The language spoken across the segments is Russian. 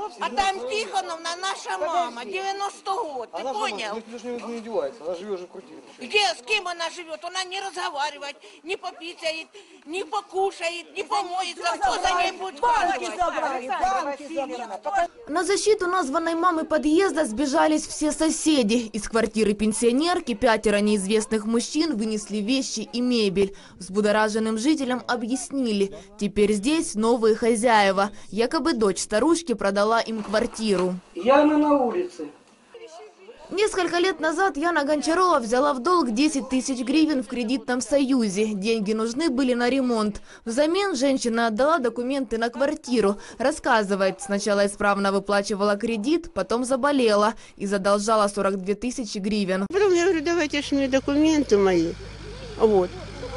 А там Тихоновна, наша мама, 90 год, ты понял? Она же не одевается, она живет же в квартире. Где, с кем она живет? Она не разговаривает, не пописает, не покушает, не помоется. Кто за ней будет ухаживать? На защиту названной мамы подъезда сбежались все соседи. Из квартиры пенсионерки 5 неизвестных мужчин вынесли вещи и мебель. Взбудораженным жителям объяснили, теперь здесь новые хозяева. Якобы дочь старушки продала им квартиру. Яна на улице. Несколько лет назад Яна Гончарова взяла в долг 10 тысяч гривен в кредитном союзе. Деньги нужны были на ремонт. Взамен женщина отдала документы на квартиру. Рассказывает, сначала исправно выплачивала кредит, потом заболела и задолжала 42 тысячи гривен. Потом я говорю, давайте ж мне документы мои. Вот.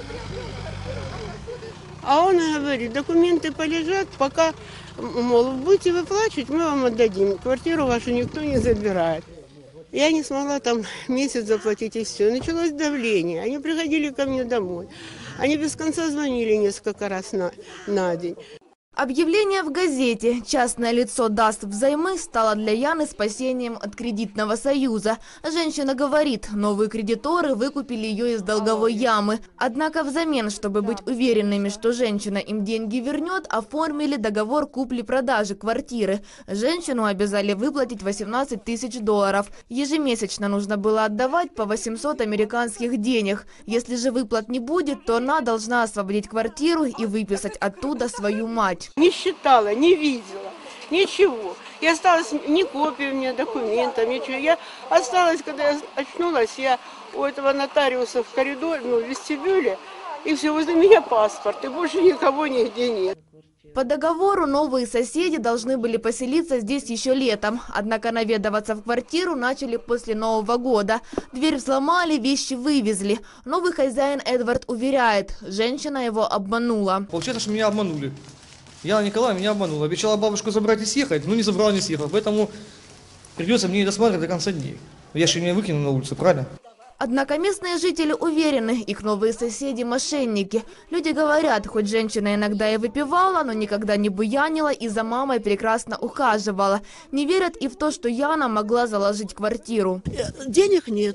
А он говорит, документы полежат, пока, мол, будете выплачивать, мы вам отдадим. Квартиру вашу никто не забирает. Я не смогла там месяц заплатить и все. Началось давление. Они приходили ко мне домой. Они без конца звонили несколько раз на день. Объявление в газете «Частное лицо даст взаймы» стало для Яны спасением от кредитного союза. Женщина говорит, новые кредиторы выкупили ее из долговой ямы. Однако взамен, чтобы быть уверенными, что женщина им деньги вернет, оформили договор купли-продажи квартиры. Женщину обязали выплатить 18 тысяч долларов. Ежемесячно нужно было отдавать по 800 американских денег. Если же выплат не будет, то она должна освободить квартиру и выписать оттуда свою мать. Не считала, не видела, ничего. Я осталась, ни копии у меня документов, ничего. Я осталась, когда я очнулась, я у этого нотариуса в коридоре, в вестибюле, и все, возле меня паспорт, и больше никого нигде нет. По договору новые соседи должны были поселиться здесь еще летом. Однако наведываться в квартиру начали после Нового года. Дверь взломали, вещи вывезли. Новый хозяин Эдвард уверяет, женщина его обманула. Получается, что меня обманули. Яна Николаевна меня обманула. Обещала бабушку забрать и съехать, но не забрала, не съехала. Поэтому придется мне досматривать до конца дней. Я же меня выкину на улицу, правильно? Однако местные жители уверены, их новые соседи – мошенники. Люди говорят, хоть женщина иногда и выпивала, но никогда не буянила и за мамой прекрасно ухаживала. Не верят и в то, что Яна могла заложить квартиру. Денег нет.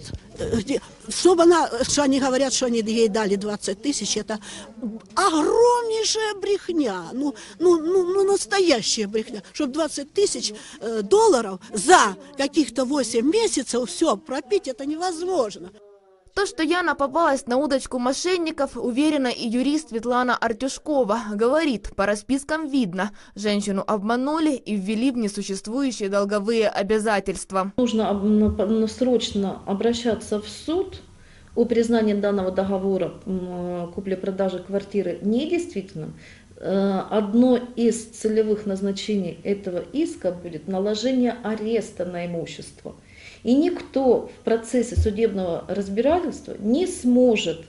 Что они говорят, что они ей дали 20 тысяч, это огромнейшая брехня. Настоящая брехня. Чтобы 20 тысяч долларов за каких-то 8 месяцев все пропить, это невозможно. То, что Яна попалась на удочку мошенников, уверена и юрист Светлана Артюшкова. Говорит, по распискам видно, женщину обманули и ввели в несуществующие долговые обязательства. Нужно срочно обращаться в суд о признании данного договора купли-продажи квартиры недействительным. Одно из целевых назначений этого иска будет наложение ареста на имущество. И никто в процессе судебного разбирательства не сможет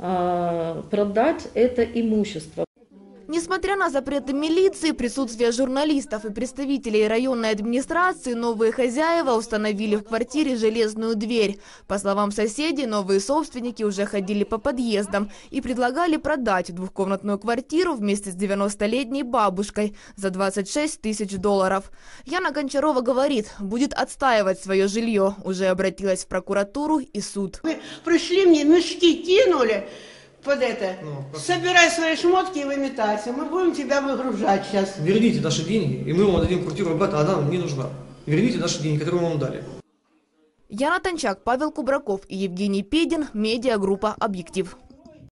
продать это имущество. Несмотря на запреты милиции, присутствие журналистов и представителей районной администрации, новые хозяева установили в квартире железную дверь. По словам соседей, новые собственники уже ходили по подъездам и предлагали продать двухкомнатную квартиру вместе с 90-летней бабушкой за 26 тысяч долларов. Яна Гончарова говорит, будет отстаивать свое жилье. Уже обратилась в прокуратуру и суд. Вы пришли, мне мешки кинули. Под это. Собирай свои шмотки и выметайся. Мы будем тебя выгружать сейчас. Верните наши деньги, и мы вам отдадим квартиру обратно, она нам не нужна. Верните наши деньги, которые мы вам дали. Яна Тончак, Павел Кубраков и Евгений Педин, медиагруппа «Объектив».